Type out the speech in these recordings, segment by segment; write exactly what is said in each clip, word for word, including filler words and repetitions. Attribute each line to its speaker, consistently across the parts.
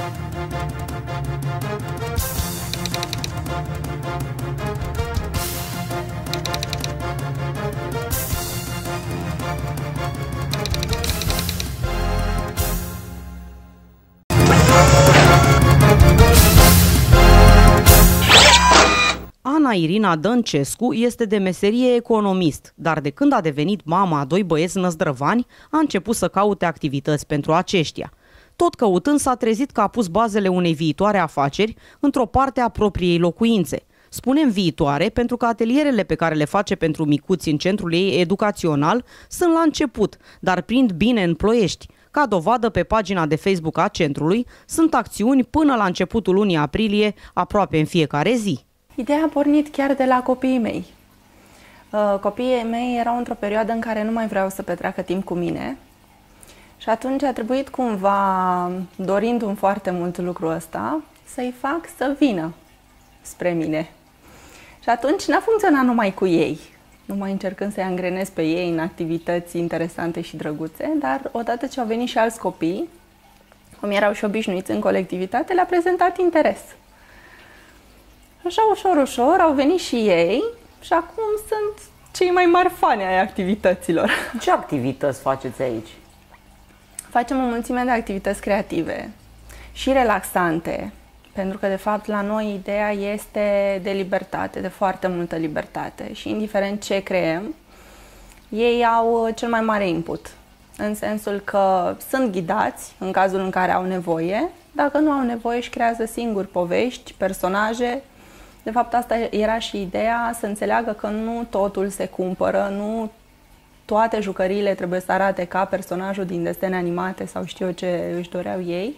Speaker 1: Ana Irina Dăncescu este de meserie economist, dar de când a devenit mama a doi băieți năzdrăvani, a început să caute activități pentru aceștia. Tot căutând, s-a trezit că a pus bazele unei viitoare afaceri într-o parte a propriei locuințe. Spunem viitoare pentru că atelierele pe care le face pentru micuți în centrul ei educațional sunt la început, dar prind bine în Ploiești. Ca dovadă, pe pagina de Facebook a centrului sunt acțiuni până la începutul lunii aprilie, aproape în fiecare zi.
Speaker 2: Ideea a pornit chiar de la copiii mei. Copiii mei erau într-o perioadă în care nu mai vreau să petreacă timp cu mine și atunci a trebuit cumva, dorindu-mi foarte mult lucrul ăsta, să-i fac să vină spre mine. Și atunci n-a funcționat numai cu ei, numai încercând să-i angrenez pe ei în activități interesante și drăguțe, dar odată ce au venit și alți copii, cum erau și obișnuiți în colectivitate, le-a prezentat interes. Așa, ușor, ușor, au venit și ei și acum sunt cei mai mari fani ai activităților.
Speaker 3: Ce activități faceți aici?
Speaker 2: Facem o mulțime de activități creative și relaxante, pentru că, de fapt, la noi ideea este de libertate, de foarte multă libertate și, indiferent ce creăm, ei au cel mai mare input, în sensul că sunt ghidați în cazul în care au nevoie, dacă nu au nevoie își creează singuri povești, personaje. De fapt, asta era și ideea, să înțeleagă că nu totul se cumpără, nu toate jucăriile trebuie să arate ca personajul din desene animate sau știu eu ce își doreau ei.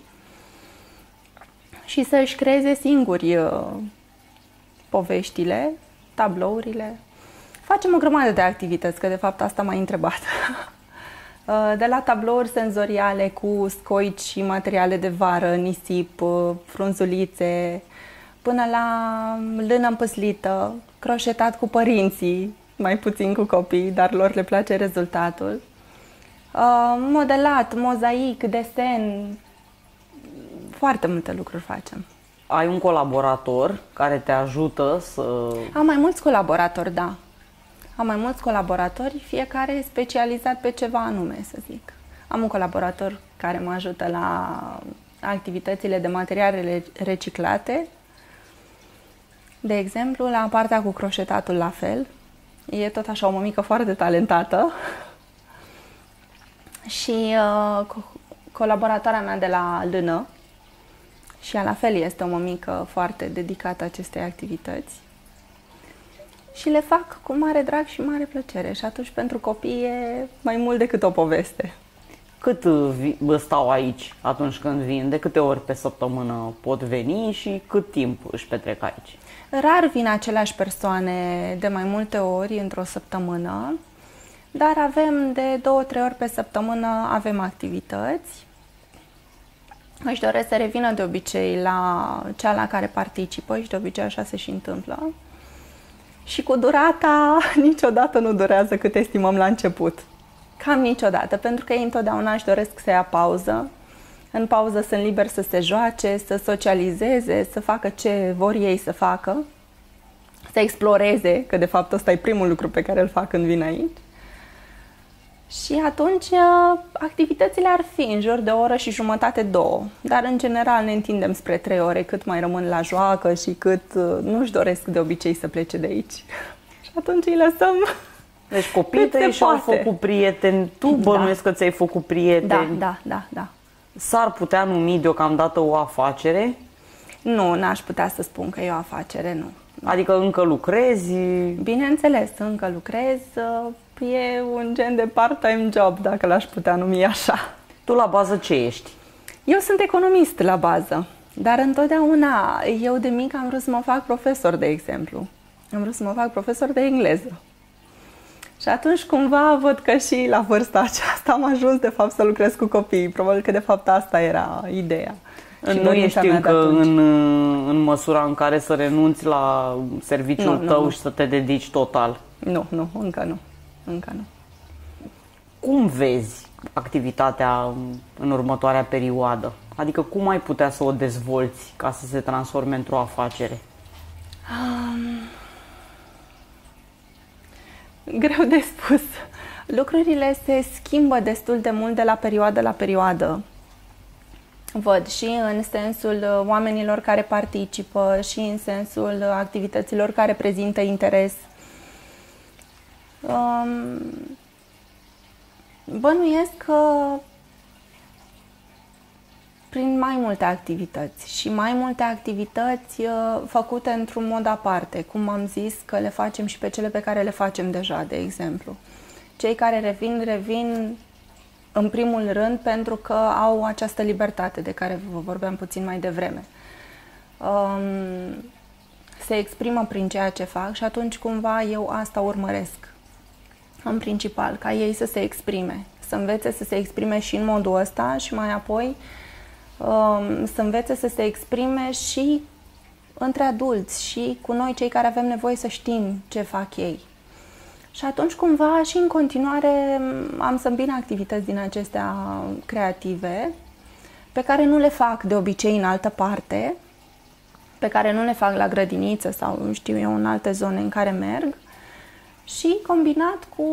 Speaker 2: Și să își creeze singuri uh, poveștile, tablourile. Facem o grămadă de activități, că de fapt asta m-ai întrebat. De la tablouri senzoriale cu scoici și materiale de vară, nisip, frunzulițe, până la lână împăslită, croșetat cu părinții, mai puțin cu copii, dar lor le place rezultatul. Modelat, mozaic, desen, foarte multe lucruri facem.
Speaker 3: Ai un colaborator care te ajută să...
Speaker 2: Am mai mulți colaboratori, da. Am mai mulți colaboratori, fiecare specializat pe ceva anume, să zic. Am un colaborator care mă ajută la activitățile de materiale reciclate. De exemplu, la partea cu croșetatul la fel. E tot așa o mămică foarte talentată. Și uh, colaboratoarea mea de la lână, și ea la fel este o mămică foarte dedicată acestei activități. Și le fac cu mare drag și mare plăcere. Și atunci pentru copii e mai mult decât o poveste.
Speaker 3: Cât stau aici atunci când vin? De câte ori pe săptămână pot veni și cât timp își petrec aici?
Speaker 2: Rar vin aceleași persoane de mai multe ori într-o săptămână, dar avem de două, trei ori pe săptămână avem activități. Își doresc să revină de obicei la cea la care participă și de obicei așa se și întâmplă. Și cu durata niciodată nu durează cât estimăm la început. Cam niciodată, pentru că ei întotdeauna își doresc să ia pauză. În pauză sunt liberi să se joace, să socializeze, să facă ce vor ei să facă, să exploreze, că de fapt ăsta e primul lucru pe care îl fac când vin aici. Și atunci activitățile ar fi în jur de o oră și jumătate, două. Dar în general ne întindem spre trei ore, cât mai rămân la joacă și cât nu-și doresc de obicei să plece de aici. Și atunci îi lăsăm.
Speaker 3: Deci copiii tăi și-au făcut prieteni, tu bănuiesc da. că ți-ai făcut prieteni.
Speaker 2: Da, da, da, da.
Speaker 3: S-ar putea numi deocamdată o afacere?
Speaker 2: Nu, n-aș putea să spun că e o afacere, nu.
Speaker 3: Adică încă lucrezi?
Speaker 2: Bineînțeles, încă lucrez. E un gen de part-time job, dacă l-aș putea numi așa.
Speaker 3: Tu la bază ce ești?
Speaker 2: Eu sunt economist la bază, dar întotdeauna eu de mic am vrut să mă fac profesor, de exemplu. Am vrut să mă fac profesor de engleză. Și atunci cumva văd că și la vârsta aceasta am ajuns de fapt să lucrez cu copiii. Probabil că de fapt asta era ideea.
Speaker 3: Și nu ești încă în, în măsura în care să renunți la serviciul nu, tău nu, și să te dedici total?
Speaker 2: Nu, nu, încă nu. Încă nu.
Speaker 3: Cum vezi activitatea în următoarea perioadă? Adică cum ai putea să o dezvolți ca să se transforme într-o afacere?
Speaker 2: Um, greu de spus. Lucrurile se schimbă destul de mult de la perioadă la perioadă. Văd și în sensul oamenilor care participă și în sensul activităților care prezintă interes. Um, bănuiesc că prin mai multe activități și mai multe activități uh, făcute într-un mod aparte, cum am zis că le facem și pe cele pe care le facem deja, de exemplu. Cei care revin, revin în primul rând pentru că au această libertate de care vă vorbeam puțin mai devreme. Um, se exprimă prin ceea ce fac și atunci cumva eu asta urmăresc în principal, ca ei să se exprime, să învețe să se exprime și în modul ăsta și mai apoi um, să învețe să se exprime și între adulți și cu noi cei care avem nevoie să știm ce fac ei. Și atunci cumva și în continuare am să îmbin activități din acestea creative pe care nu le fac de obicei în altă parte, pe care nu le fac la grădiniță sau știu eu în alte zone în care merg și combinat cu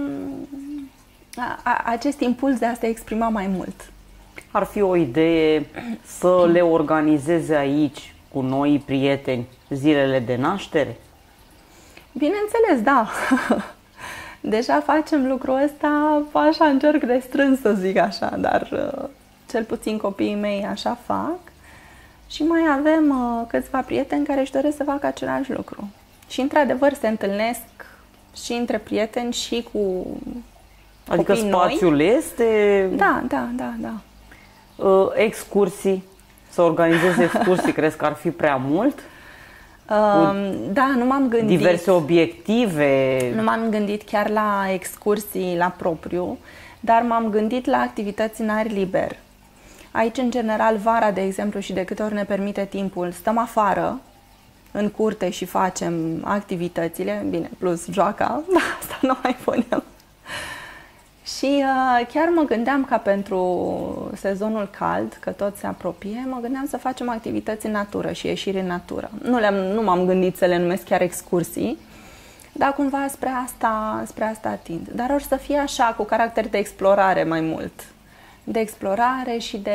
Speaker 2: a, a, acest impuls de a se exprima mai mult.
Speaker 3: Ar fi o idee să le organizeze aici cu noi prieteni zilele de naștere?
Speaker 2: Bineînțeles, da. Deja facem lucrul ăsta așa în cerc restrâns, să zic așa, dar cel puțin copiii mei așa fac. Și mai avem uh, câțiva prieteni care își doresc să facă același lucru. Și într-adevăr se întâlnesc și între prieteni și cu
Speaker 3: Adică spațiul
Speaker 2: noi.
Speaker 3: este...
Speaker 2: Da, da, da, da.
Speaker 3: Uh, excursii, să organizeze excursii, crezi că ar fi prea mult?
Speaker 2: Uh, da, nu m-am gândit.
Speaker 3: Diverse obiective.
Speaker 2: Nu m-am gândit chiar la excursii la propriu, dar m-am gândit la activități în aer liber. Aici, în general, vara, de exemplu, și de câte ori ne permite timpul, stăm afară, în curte și facem activitățile, bine, plus joaca, da, asta nu mai punem. Și uh, chiar mă gândeam ca pentru sezonul cald, că tot se apropie, mă gândeam să facem activități în natură și ieșiri în natură. Nu, le-am, nu m-am gândit să le numesc chiar excursii, dar cumva spre asta, spre asta atind. Dar or să fie așa, cu caracter de explorare mai mult. De explorare și de,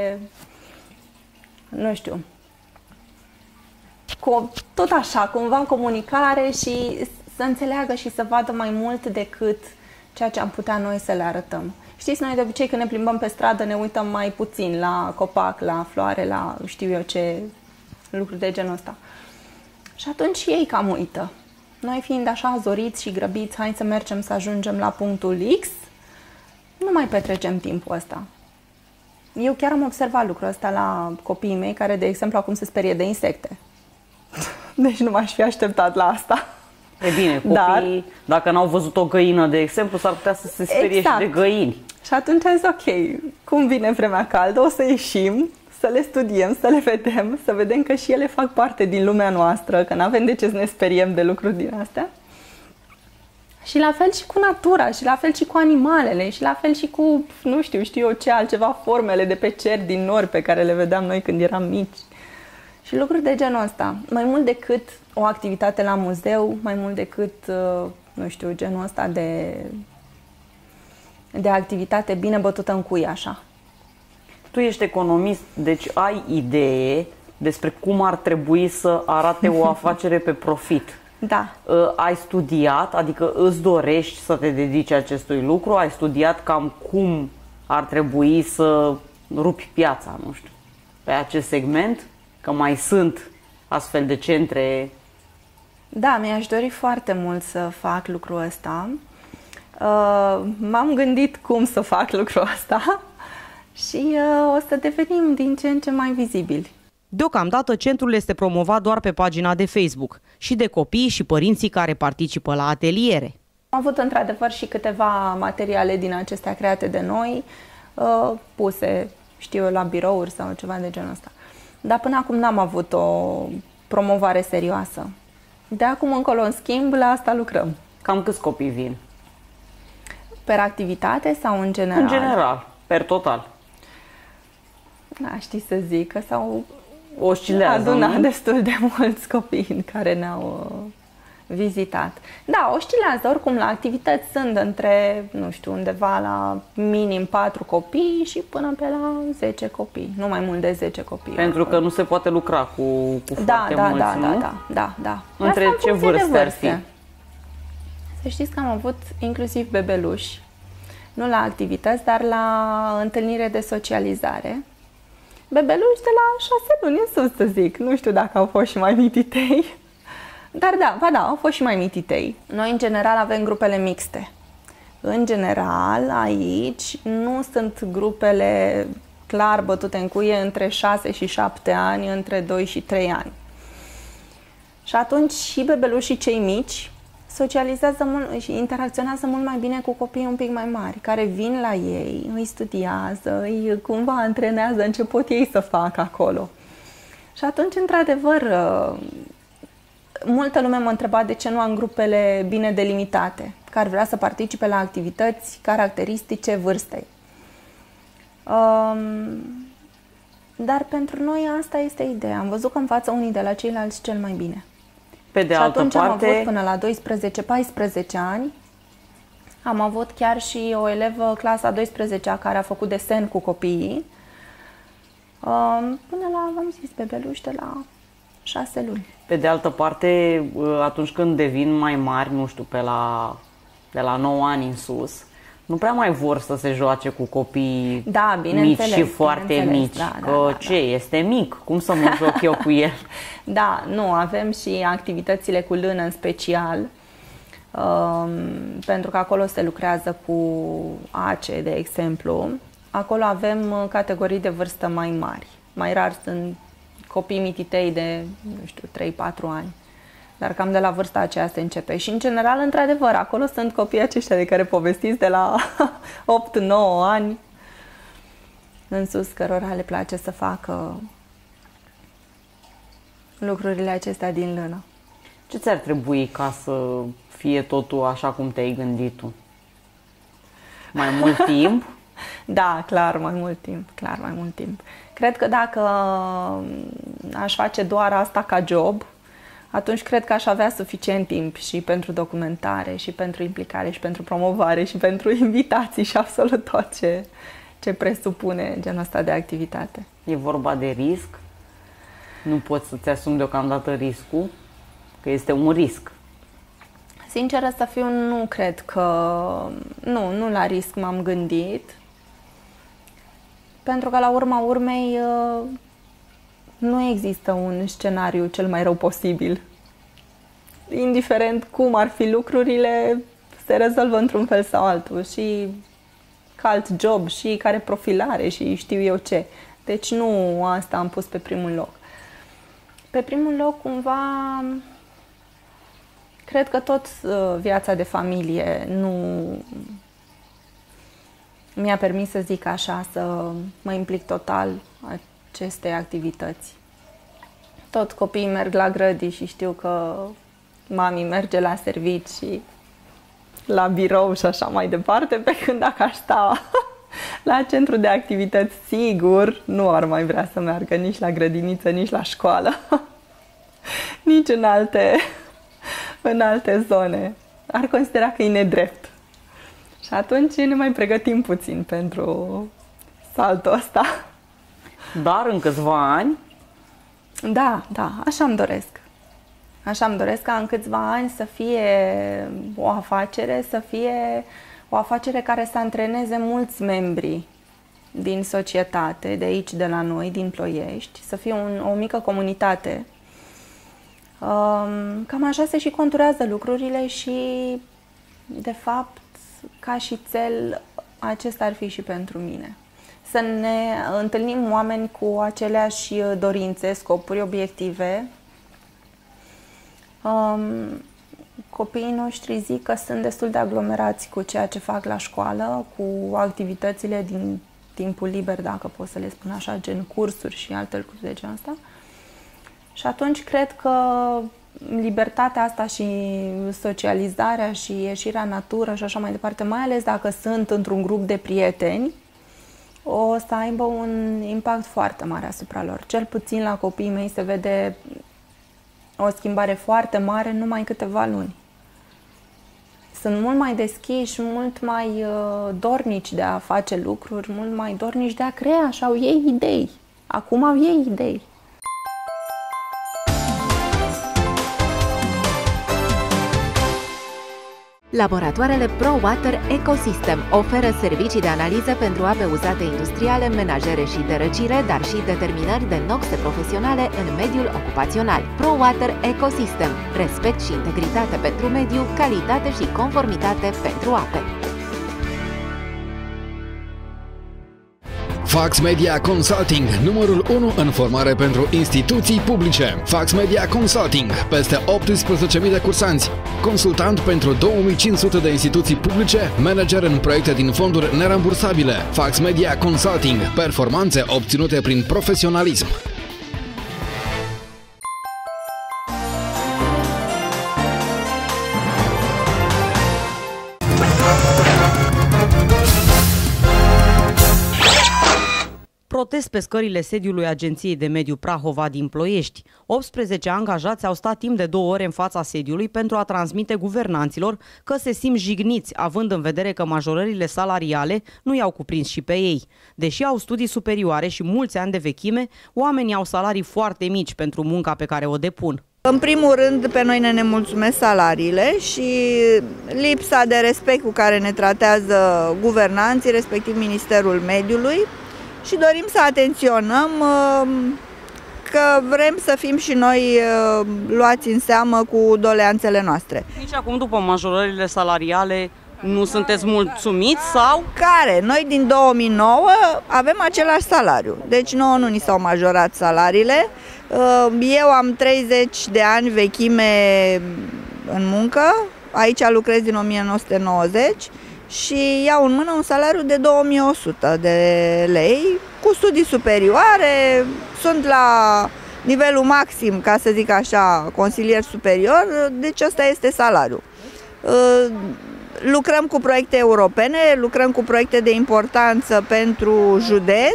Speaker 2: nu știu, cu, tot așa, cumva comunicare și să înțeleagă și să vadă mai mult decât ceea ce am putea noi să le arătăm. Știți, noi de obicei când ne plimbăm pe stradă ne uităm mai puțin la copac, la floare, la știu eu ce lucruri de genul ăsta. Și atunci și ei cam uită. Noi fiind așa zoriți și grăbiți, hai să mergem să ajungem la punctul X, nu mai petrecem timpul ăsta. Eu chiar am observat lucrul ăsta la copiii mei care, de exemplu, acum se sperie de insecte. Deci nu m-aș fi așteptat la asta.
Speaker 3: E bine, copiii, Dar, dacă n-au văzut o găină, de exemplu, s-ar putea să se sperie exact. și de găini.
Speaker 2: Și atunci am zis, ok, cum vine vremea caldă, o să ieșim, să le studiem, să le vedem, să vedem că și ele fac parte din lumea noastră, că n-avem de ce să ne speriem de lucruri din astea. Și la fel și cu natura, și la fel și cu animalele, și la fel și cu, nu știu, știu eu ce altceva, formele de pe cer din nori pe care le vedeam noi când eram mici. Și lucruri de genul ăsta. Mai mult decât o activitate la muzeu, mai mult decât, nu știu, genul ăsta de, de activitate bine bătută în cui, așa.
Speaker 3: Tu ești economist, deci ai idee despre cum ar trebui să arate o afacere pe profit.
Speaker 2: Da.
Speaker 3: Ai studiat, adică îți dorești să te dedici acestui lucru? Ai studiat cam cum ar trebui să rupi piața, nu știu, pe acest segment? Că mai sunt astfel de centre?
Speaker 2: Da, mi-aș dori foarte mult să fac lucrul ăsta. Uh, m-am gândit cum să fac lucrul ăsta și uh, o să devenim din ce în ce mai vizibili.
Speaker 1: Deocamdată, centrul este promovat doar pe pagina de Facebook și de copii și părinții care participă la ateliere.
Speaker 2: Am avut într-adevăr și câteva materiale din acestea create de noi, uh, puse, știu eu, la birouri sau ceva de genul ăsta. Dar până acum n-am avut o promovare serioasă. De acum încolo, în schimb, la asta lucrăm.
Speaker 3: Cam câți copii vin?
Speaker 2: Per activitate sau în general?
Speaker 3: În general, per total.
Speaker 2: Da, știi să zic că s-au
Speaker 3: oscilează,
Speaker 2: adunat
Speaker 3: nu?
Speaker 2: destul de mulți copii care ne-au uh, vizitat. Da, oscilează, oricum la activități sunt între, nu știu, undeva la minim patru copii și până pe la zece copii, nu mai mult de zece copii.
Speaker 3: Pentru că nu se poate lucra cu, cu
Speaker 2: da,
Speaker 3: foarte
Speaker 2: da,
Speaker 3: mulți,
Speaker 2: da,
Speaker 3: nu?
Speaker 2: da, da, da, da.
Speaker 3: Între
Speaker 2: Asta
Speaker 3: ce
Speaker 2: în funcție de
Speaker 3: vârste ar fi?
Speaker 2: Să știți că am avut inclusiv bebeluși, nu la activități, dar la întâlnire de socializare. Bebeluși de la șase luni în sus, să zic. Nu știu dacă au fost și mai mititei. Dar da, ba da, au fost și mai mititei. Noi, în general, avem grupele mixte. În general, aici nu sunt grupele clar bătute în cuie între șase și șapte ani, între doi și trei ani. Și atunci și bebelușii cei mici socializează mult și interacționează mult mai bine cu copiii un pic mai mari, care vin la ei, îi studiază, îi cumva antrenează în ce pot ei să facă acolo. Și atunci, într-adevăr, multă lume m-a întrebat de ce nu am grupele bine delimitate, care vrea să participe la activități caracteristice vârstei. Um, dar pentru noi asta este ideea. Am văzut că învață unii de la ceilalți cel mai bine.
Speaker 3: Pe de
Speaker 2: și
Speaker 3: altă
Speaker 2: atunci
Speaker 3: parte...
Speaker 2: am avut până la doisprezece paisprezece ani. Am avut chiar și o elevă, clasa a douăsprezecea, care a făcut desen cu copiii. Um, până la, v-am zis, bebeluși de la șase luni.
Speaker 3: Pe de altă parte, atunci când devin mai mari, nu știu, pe la, de la nouă ani în sus, nu prea mai vor să se joace cu copii
Speaker 2: da,
Speaker 3: mici și foarte mici.
Speaker 2: Da, da,
Speaker 3: că
Speaker 2: da,
Speaker 3: ce,
Speaker 2: da.
Speaker 3: Este mic, cum să mă joc eu cu el?
Speaker 2: Da, nu, avem și activitățile cu lână în special, um, pentru că acolo se lucrează cu ace, de exemplu. Acolo avem categorii de vârstă mai mari. Mai rar sunt copii mititei de, nu știu, trei patru ani. Dar cam de la vârsta aceea se începe. Și, în general, într-adevăr, acolo sunt copiii aceștia de care povestiți de la opt nouă ani în sus, cărora le place să facă lucrurile acestea din lână.
Speaker 3: Ce ți-ar trebui ca să fie totul așa cum te-ai gândit tu? Mai mult timp?
Speaker 2: Da, clar, mai mult timp, clar, mai mult timp. Cred că dacă aș face doar asta ca job, atunci cred că aș avea suficient timp și pentru documentare, și pentru implicare, și pentru promovare, și pentru invitații și absolut tot ce, ce presupune genul ăsta de activitate.
Speaker 3: E vorba de risc? Nu poți să-ți asumi deocamdată riscul? Că este un risc.
Speaker 2: Sinceră să fiu, nu cred că... Nu, nu la risc m-am gândit. Pentru că, la urma urmei, nu există un scenariu cel mai rău posibil. Indiferent cum ar fi lucrurile, se rezolvă într-un fel sau altul. Și ca alt job, și care profilare, și știu eu ce. Deci nu asta am pus pe primul loc. Pe primul loc, cumva, cred că tot viața de familie nu mi-a permis, să zic așa, să mă implic total aceste activități. Tot copiii merg la grădii și știu că mami merge la servici și la birou și așa mai departe, pe când dacă aș sta la centru de activități, sigur, nu ar mai vrea să meargă nici la grădiniță, nici la școală, nici în alte, în alte zone. Ar considera că e nedrept. Și atunci ne mai pregătim puțin pentru saltul ăsta.
Speaker 3: Dar în câțiva ani?
Speaker 2: Da, da, așa îmi doresc. Așa îmi doresc ca în câțiva ani să fie o afacere, să fie o afacere care să antreneze mulți membri din societate, de aici, de la noi, din Ploiești, să fie un, o mică comunitate. Um, cam așa se și conturează lucrurile și, de fapt, ca și cel, acesta ar fi și pentru mine. Să ne întâlnim oameni cu aceleași dorințe, scopuri, obiective. Um, copiii noștri zic că sunt destul de aglomerați cu ceea ce fac la școală, cu activitățile din timpul liber, dacă pot să le spun așa, gen cursuri și alte lucruri de genul ăsta. Și atunci cred că libertatea asta și socializarea și ieșirea în natură și așa mai departe, mai ales dacă sunt într-un grup de prieteni, o să aibă un impact foarte mare asupra lor. Cel puțin la copiii mei se vede o schimbare foarte mare numai în câteva luni. Sunt mult mai deschiși, mult mai uh, dornici de a face lucruri, mult mai dornici de a crea și au ei idei. Acum au ei idei.
Speaker 4: Laboratoarele ProWater Ecosystem oferă servicii de analiză pentru ape uzate industriale, menajere și de răcire, dar și determinări de noxe profesionale în mediul ocupațional. ProWater Ecosystem. Respect și integritate pentru mediu, calitate și conformitate pentru ape.
Speaker 5: Fax Media Consulting, numărul unu în formare pentru instituții publice. Fax Media Consulting, peste optsprezece mii de cursanți, consultant pentru două mii cinci sute de instituții publice, manager în proiecte din fonduri nerambursabile. Fax Media Consulting, performanțe obținute prin profesionalism.
Speaker 1: Protest pe scările sediului Agenției de Mediu Prahova din Ploiești. optsprezece angajați au stat timp de două ore în fața sediului pentru a transmite guvernanților că se simt jigniți, având în vedere că majorările salariale nu i-au cuprins și pe ei. Deși au studii superioare și mulți ani de vechime, oamenii au salarii foarte mici pentru munca pe care o depun.
Speaker 6: În primul rând, pe noi ne nemulțumesc salariile și lipsa de respect cu care ne tratează guvernanții, respectiv Ministerul Mediului. Și dorim să atenționăm că vrem să fim și noi luați în seamă cu doleanțele noastre.
Speaker 1: Nici acum, după majorările salariale, nu sunteți mulțumiți sau?
Speaker 6: Care? Noi din două mii nouă avem același salariu, deci nouă nu ni s-au majorat salariile. Eu am treizeci de ani vechime în muncă, aici lucrez din o mie nouă sute nouăzeci. Și iau în mână un salariu de două mii o sută de lei, cu studii superioare, sunt la nivelul maxim, ca să zic așa, consilier superior, deci ăsta este salariul. Lucrăm cu proiecte europene, lucrăm cu proiecte de importanță pentru județ,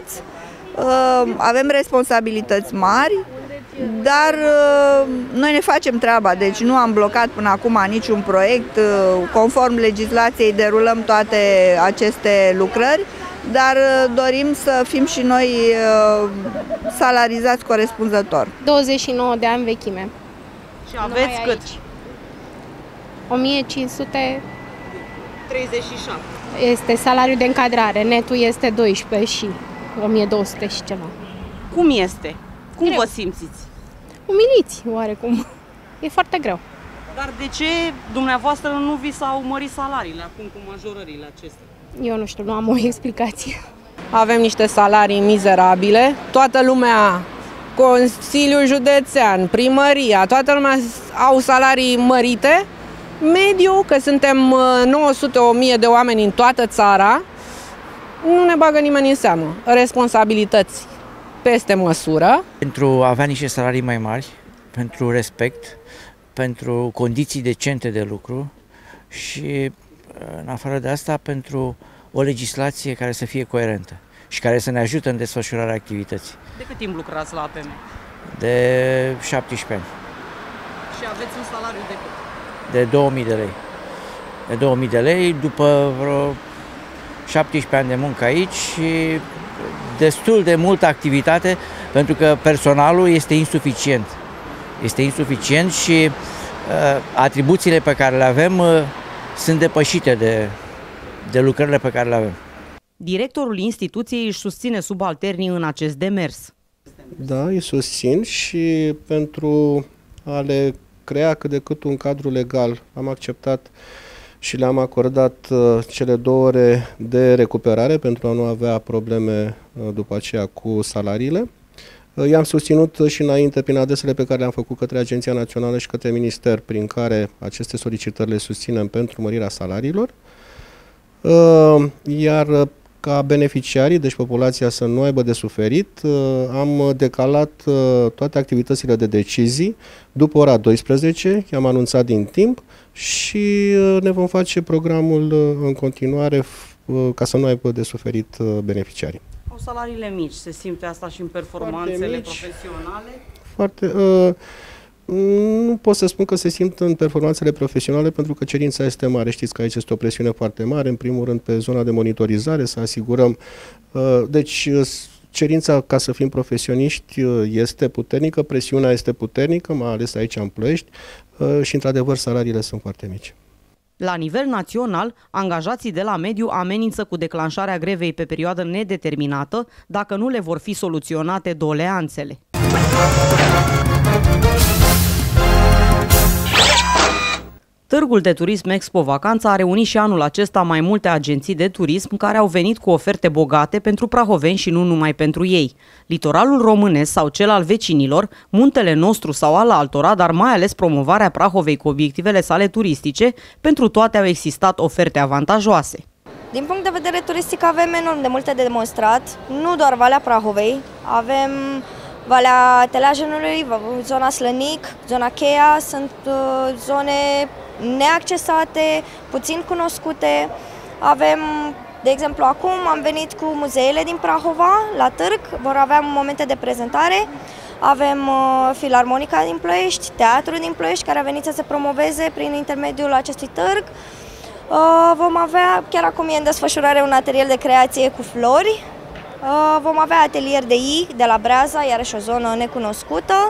Speaker 6: avem responsabilități mari, dar noi ne facem treaba, deci nu am blocat până acum niciun proiect, conform legislației derulăm toate aceste lucrări, dar dorim să fim și noi salarizați corespunzător.
Speaker 7: douăzeci și nouă de ani vechime.
Speaker 1: Și aveți cât?
Speaker 7: o mie cinci sute
Speaker 1: treizeci și șapte.
Speaker 7: Este salariul de încadrare, netul este doisprezece și o mie două sute și ceva.
Speaker 1: Cum este? Cum
Speaker 7: Greu.
Speaker 1: vă simțiți?
Speaker 7: Umiliți, oarecum. E foarte greu.
Speaker 1: Dar de ce dumneavoastră nu vi s-au mărit salariile acum cu majorările acestea?
Speaker 7: Eu nu știu, nu am o explicație.
Speaker 8: Avem niște salarii mizerabile, toată lumea, Consiliul Județean, Primăria, toată lumea au salarii mărite. Mediu, că suntem nouă sute o mie de oameni în toată țara, nu ne bagă nimeni în seamă. Responsabilități peste măsură.
Speaker 9: Pentru a avea niște salarii mai mari, pentru respect, pentru condiții decente de lucru și, în afară de asta, pentru o legislație care să fie coerentă și care să ne ajute în desfășurarea activității.
Speaker 1: De cât timp lucrați la A P M?
Speaker 9: De șaptesprezece ani.
Speaker 1: Și aveți un salariu de cât?
Speaker 9: De două mii de lei. De două mii de lei, după vreo șaptesprezece ani de muncă aici și destul de multă activitate, pentru că personalul este insuficient. Este insuficient și uh, atribuțiile pe care le avem uh, sunt depășite de, de lucrările pe care le avem.
Speaker 1: Directorul instituției își susține subalternii în acest demers.
Speaker 10: Da, îi susțin și pentru a le crea cât de cât un cadru legal am acceptat și le-am acordat cele două ore de recuperare pentru a nu avea probleme după aceea cu salariile. I-am susținut și înainte prin adresele pe care le-am făcut către Agenția Națională și către Minister, prin care aceste solicitări le susținem pentru mărirea salariilor. Iar ca beneficiarii, deci populația să nu aibă de suferit, am decalat toate activitățile de decizii după ora douăsprezece, i-am anunțat din timp și ne vom face programul în continuare ca să nu aibă de suferit beneficiarii.
Speaker 1: salariile mici, se simte asta și în performanțele profesionale?
Speaker 10: Foarte... Uh, nu pot să spun că se simt în performanțele profesionale pentru că cerința este mare. Știți că aici este o presiune foarte mare, în primul rând pe zona de monitorizare, să asigurăm. Uh, deci cerința ca să fim profesioniști este puternică, presiunea este puternică, mai ales aici în Ploiești, uh, și într-adevăr salariile sunt foarte mici.
Speaker 1: La nivel național, angajații de la mediu amenință cu declanșarea grevei pe perioadă nedeterminată dacă nu le vor fi soluționate doleanțele. Târgul de turism Expo Vacanța a reunit și anul acesta mai multe agenții de turism care au venit cu oferte bogate pentru prahoveni și nu numai pentru ei. Litoralul românesc sau cel al vecinilor, muntele nostru sau al altora, dar mai ales promovarea Prahovei cu obiectivele sale turistice, pentru toate au existat oferte avantajoase.
Speaker 11: Din punct de vedere turistic avem enorm de multe de demonstrat, nu doar Valea Prahovei, avem Valea Teleajenului, zona Slănic, zona Cheia, sunt uh, zone neaccesate, puțin cunoscute. Avem, de exemplu, acum am venit cu muzeele din Prahova la târg, vor avea momente de prezentare. Avem uh, Filarmonica din Ploiești, Teatrul din Ploiești, care a venit să se promoveze prin intermediul acestui târg. Uh, vom avea, chiar acum e în desfășurare, un atelier de creație cu flori. Uh, vom avea atelier de I de la Breaza, iarăși o zonă necunoscută.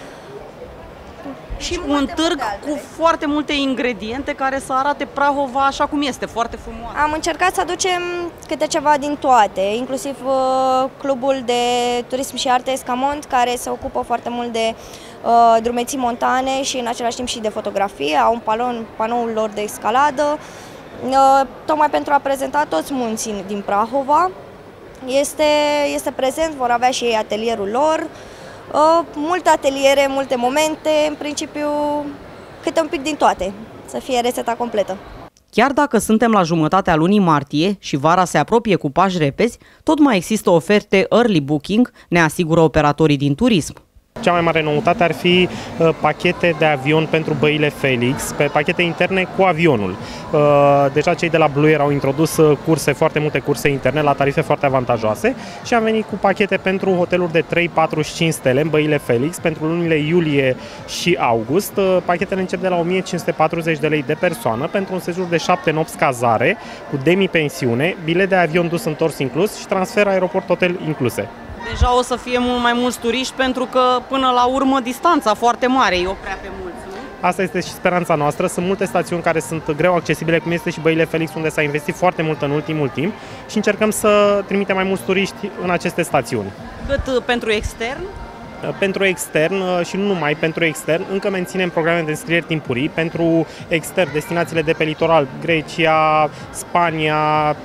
Speaker 1: Și un târg cu foarte multe ingrediente care să arate Prahova așa cum este, foarte frumoasă.
Speaker 11: Am încercat să aducem câte ceva din toate, inclusiv uh, clubul de turism și arte Escamont, care se ocupă foarte mult de uh, drumeții montane și în același timp și de fotografie. Au un palon, panoul lor de escaladă, uh, tocmai pentru a prezenta toți munții din Prahova. Este, este prezent, vor avea și ei atelierul lor. Uh, multe ateliere, multe momente, în principiu câte un pic din toate, să fie rețeta completă.
Speaker 1: Chiar dacă suntem la jumătatea lunii martie și vara se apropie cu pași repezi, tot mai există oferte early booking, ne asigură operatorii din turism.
Speaker 12: Cea mai mare noutate ar fi uh, pachete de avion pentru băile Felix, pe pachete interne cu avionul. Uh, deja cei de la Blue Air au introdus curse, foarte multe curse interne la tarife foarte avantajoase și am venit cu pachete pentru hoteluri de trei, patru și cinci stele în băile Felix pentru lunile iulie și august. Uh, pachetele încep de la o mie cinci sute patruzeci de lei de persoană pentru un sejur de șapte nopți cazare cu demi-pensiune, bilet de avion dus întors inclus și transfer aeroport-hotel incluse.
Speaker 1: Deja o să fie mult mai mulți turiști pentru că până la urmă distanța foarte mare îi oprea pe mulți, nu?
Speaker 12: Asta este și speranța noastră. Sunt multe stațiuni care sunt greu accesibile, cum este și băile Felix, unde s-a investit foarte mult în ultimul timp și încercăm să trimitem mai mulți turiști în aceste stațiuni.
Speaker 1: Cât pentru extern?
Speaker 12: Pentru extern și nu numai pentru extern, încă menținem programe de înscrieri timpurii. Pentru extern, destinațiile de pe litoral, Grecia, Spania,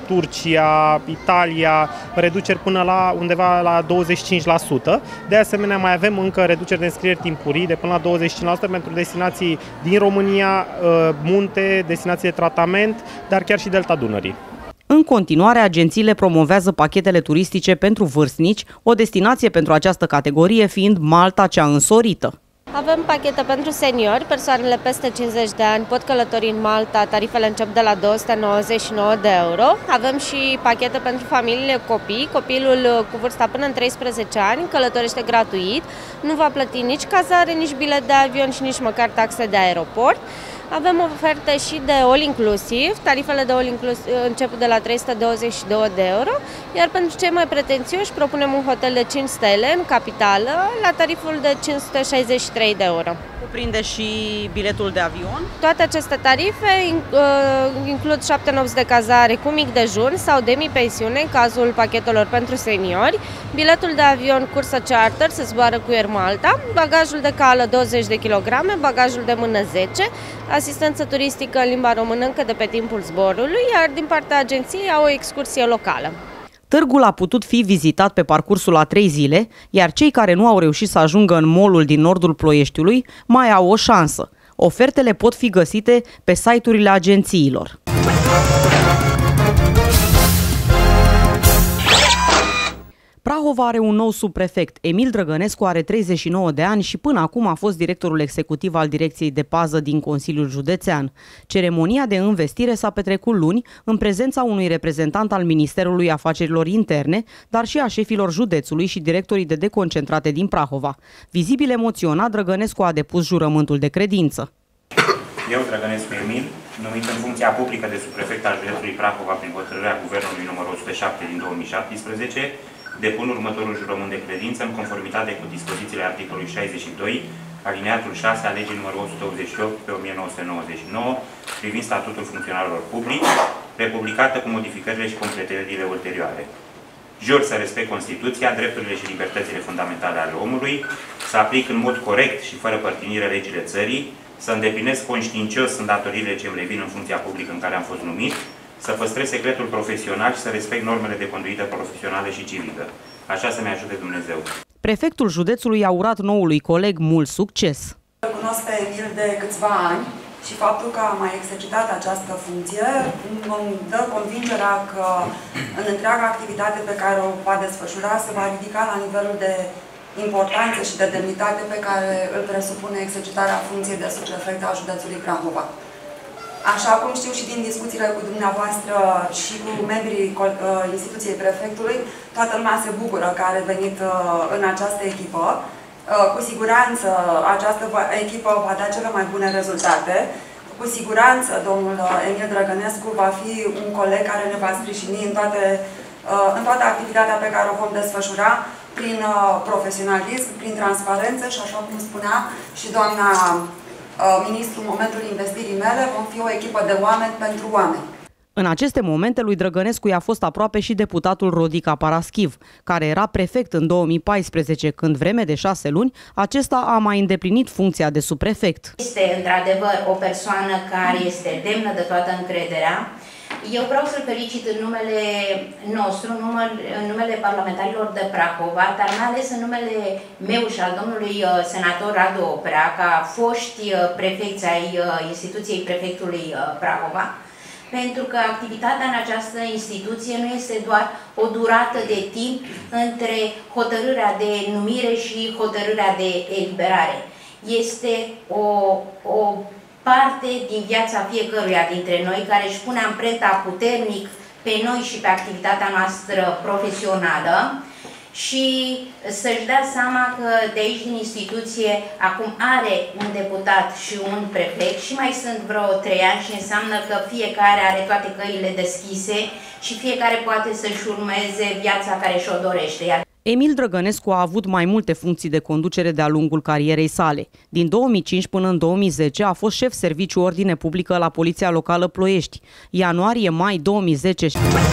Speaker 12: Turcia, Italia, reduceri până la undeva la douăzeci și cinci la sută. De asemenea, mai avem încă reduceri de înscrieri timpurii de până la douăzeci și cinci la sută pentru destinații din România, munte, destinații de tratament, dar chiar și delta Dunării.
Speaker 1: În continuare, agențiile promovează pachetele turistice pentru vârstnici, o destinație pentru această categorie fiind Malta cea însorită.
Speaker 13: Avem pachete pentru seniori, persoanele peste cincizeci de ani pot călători în Malta, tarifele încep de la două sute nouăzeci și nouă de euro. Avem și pachete pentru familiile copii, copilul cu vârsta până în treisprezece ani călătorește gratuit, nu va plăti nici cazare, nici bilet de avion și nici măcar taxe de aeroport. Avem oferte și de all-inclusiv, tarifele de all-inclusiv încep de la trei sute douăzeci și două de euro, iar pentru cei mai pretențioși propunem un hotel de cinci stele în capitală la tariful de cinci sute șaizeci și trei de euro.
Speaker 1: Cuprinde și biletul de avion?
Speaker 13: Toate aceste tarife includ șapte nopți de cazare cu mic dejun sau demi-pensiune în cazul pachetelor pentru seniori, biletul de avion cursă charter se zboară cu Air Malta, bagajul de cală douăzeci de kilograme, bagajul de mână zece, asistență turistică în limba română încă de pe timpul zborului, iar din partea agenției au o excursie locală.
Speaker 1: Târgul a putut fi vizitat pe parcursul a trei zile, iar cei care nu au reușit să ajungă în mall-ul din nordul Ploieștiului mai au o șansă. Ofertele pot fi găsite pe site-urile agențiilor. Prahova Prahova are un nou subprefect. Emil Drăgănescu are treizeci și nouă de ani și până acum a fost directorul executiv al Direcției de Pază din Consiliul Județean. Ceremonia de învestire s-a petrecut luni în prezența unui reprezentant al Ministerului Afacerilor Interne, dar și a șefilor județului și directorii de deconcentrate din Prahova. Vizibil emoționat, Drăgănescu a depus jurământul de credință.
Speaker 14: Eu, Drăgănescu Emil, numit în funcția publică de subprefect al județului Prahova prin hotărârea Guvernului numărul o sută șapte din două mii șaptesprezece, depun următorul jurământ de credință în conformitate cu dispozițiile articolului șaizeci și doi, alineatul șase a legii numărul o sută optzeci și opt pe o mie nouă sute nouăzeci și nouă, privind statutul funcționarilor publici, republicată cu modificările și completările ulterioare. Jur să respect Constituția, drepturile și libertățile fundamentale ale omului, să aplic în mod corect și fără părtinire legile țării, să îndeplinesc conștiincios îndatoririle ce îmi revin în funcția publică în care am fost numit, să păstrez secretul profesional și să respect normele de conduită profesională și civică. Așa să-mi ajute Dumnezeu.
Speaker 1: Prefectul județului a urat noului coleg mult succes.
Speaker 15: Îl cunosc pe Emil de câțiva ani și faptul că a mai exercitat această funcție îmi dă convingerea că în întreaga activitate pe care o va desfășura se va ridica la nivelul de importanță și de demnitate pe care îl presupune exercitarea funcției de subprefect al județului Prahova. Așa cum știu și din discuțiile cu dumneavoastră și cu membrii instituției prefectului, toată lumea se bucură că a revenit în această echipă. Cu siguranță această echipă va da cele mai bune rezultate. Cu siguranță domnul Emil Drăgănescu va fi un coleg care ne va sprijini în, toate, în toată activitatea pe care o vom desfășura, prin profesionalism, prin transparență și, așa cum spunea și doamna ministru în momentul investirii mele, vom fi o echipă de oameni pentru oameni.
Speaker 1: În aceste momente lui Drăgănescu i-a fost aproape și deputatul Rodica Paraschiv, care era prefect în două mii paisprezece, când vreme de șase luni acesta a mai îndeplinit funcția de subprefect.
Speaker 16: Este într-adevăr o persoană care este demnă de toată încrederea. Eu vreau să-l felicit în numele nostru, în numele parlamentarilor de Prahova, dar mai ales în numele meu și al domnului senator Radu Oprea, ca foști prefecți ai instituției prefectului Prahova, pentru că activitatea în această instituție nu este doar o durată de timp între hotărârea de numire și hotărârea de eliberare. Este o, o parte din viața fiecăruia dintre noi care își pune amprenta puternic pe noi și pe activitatea noastră profesională și să-și dea seama că de aici din instituție acum are un deputat și un prefect și mai sunt vreo trei ani și înseamnă că fiecare are toate căile deschise și fiecare poate să-și urmeze viața care și-o dorește. Iar
Speaker 1: Emil Drăgănescu a avut mai multe funcții de conducere de-a lungul carierei sale. Din două mii cinci până în două mii zece a fost șef serviciu ordine publică la Poliția Locală Ploiești. Ianuarie-mai două mii zece.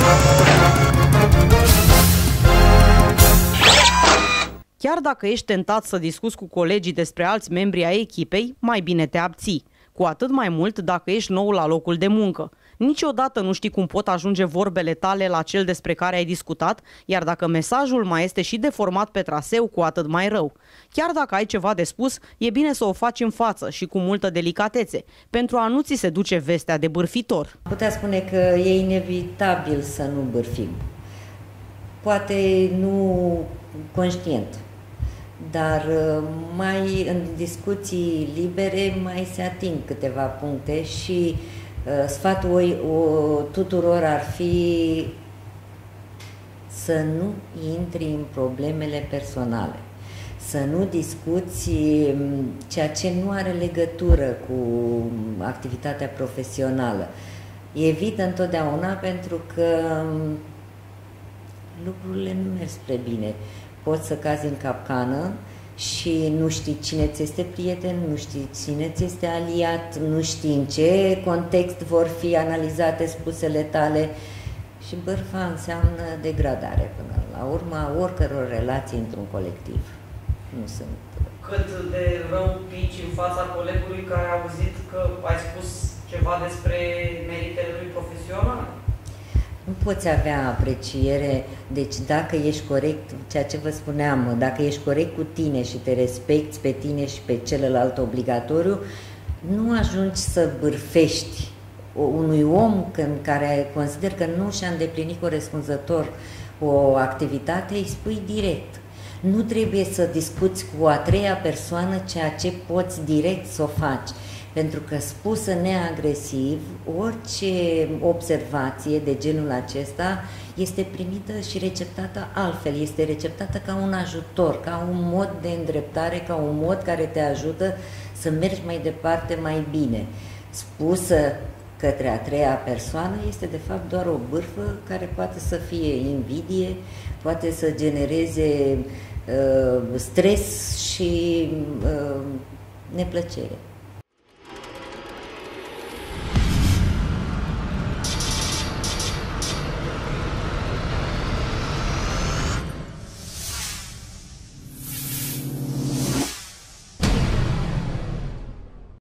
Speaker 1: Chiar dacă ești tentat să discuți cu colegii despre alți membri ai echipei, mai bine te abții. Cu atât mai mult dacă ești nou la locul de muncă. Niciodată nu știi cum pot ajunge vorbele tale la cel despre care ai discutat, iar dacă mesajul mai este și deformat pe traseu, cu atât mai rău. Chiar dacă ai ceva de spus, e bine să o faci în față și cu multă delicatețe, pentru a nu ți se duce vestea de bârfitor.
Speaker 17: Putea spune că e inevitabil să nu bârfim. Poate nu conștient, dar mai în discuții libere mai se ating câteva puncte și sfatul o, tuturor ar fi să nu intri în problemele personale, să nu discuți ceea ce nu are legătură cu activitatea profesională. Evit întotdeauna pentru că lucrurile nu merg spre bine. Poți să cazi în capcană și nu știi cine ți este prieten, nu știi cine ți este aliat, nu știi în ce context vor fi analizate spusele tale și bârfa înseamnă degradare până la urma oricăror relații într-un colectiv. Nu sunt.
Speaker 18: Cât de rău pici în fața colegului care a auzit că ai spus ceva despre meritele lui profesional?
Speaker 17: Nu poți avea apreciere, deci dacă ești corect, ceea ce vă spuneam, dacă ești corect cu tine și te respecti pe tine și pe celălalt obligatoriu, nu ajungi să bârfești unui om în care consider că nu și-a îndeplinit corespunzător o activitate, îi spui direct. Nu trebuie să discuți cu a treia persoană ceea ce poți direct să o faci. Pentru că spusă neagresiv, orice observație de genul acesta este primită și receptată altfel, este receptată ca un ajutor, ca un mod de îndreptare, ca un mod care te ajută să mergi mai departe, mai bine. Spusă către a treia persoană este de fapt doar o bârfă care poate să fie invidie, poate să genereze uh, stres și uh, neplăcere.